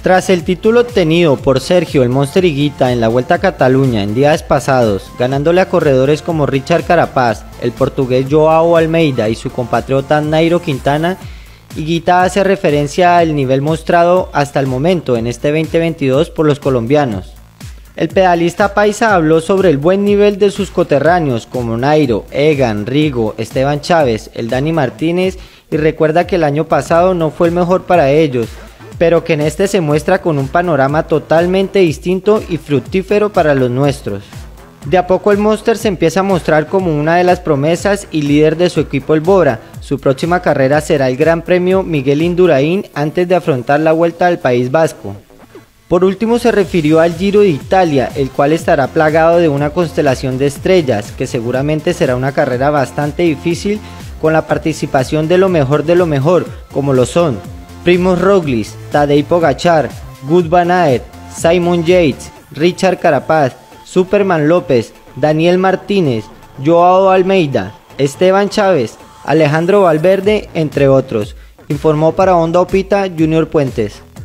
Tras el título obtenido por Sergio el Monster Higuita en la Vuelta a Cataluña en días pasados, ganándole a corredores como Richard Carapaz, el portugués Joao Almeida y su compatriota Nairo Quintana, Higuita hace referencia al nivel mostrado hasta el momento en este 2022 por los colombianos. El pedalista paisa habló sobre el buen nivel de sus coterráneos como Nairo, Egan, Rigo, Esteban Chávez, el Dani Martínez y recuerda que el año pasado no fue el mejor para ellos, pero que en este se muestra con un panorama totalmente distinto y fructífero para los nuestros. De a poco el Monster se empieza a mostrar como una de las promesas y líder de su equipo el Bora. Su próxima carrera será el Gran Premio Miguel Indurain antes de afrontar la Vuelta al País Vasco. Por último se refirió al Giro de Italia, el cual estará plagado de una constelación de estrellas, que seguramente será una carrera bastante difícil con la participación de lo mejor, como lo son Primož Roglič, Tadej Pogačar, Wout van Aert, Simon Yates, Richard Carapaz, Superman López, Daniel Martínez, Joao Almeida, Esteban Chávez, Alejandro Valverde, entre otros, informó para Onda Opita Junior Puentes.